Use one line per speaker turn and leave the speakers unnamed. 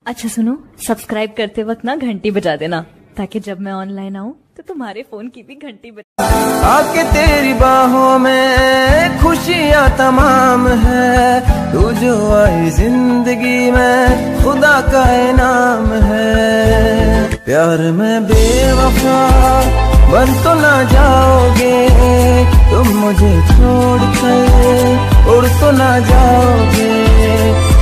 अच्छा सुनो, सब्सक्राइब करते वक्त ना घंटी बजा देना, ताकि जब मैं ऑनलाइन आऊँ तो तुम्हारे फोन की भी घंटी बजा।
आके तेरी बाहों में खुशियाँ तमाम है, तू जो आई जिंदगी में खुदा का इनाम है। प्यार में बेवफा बन तो ना जाओगे, तुम मुझे छोड़ कर उड़ तो ना जाओगे।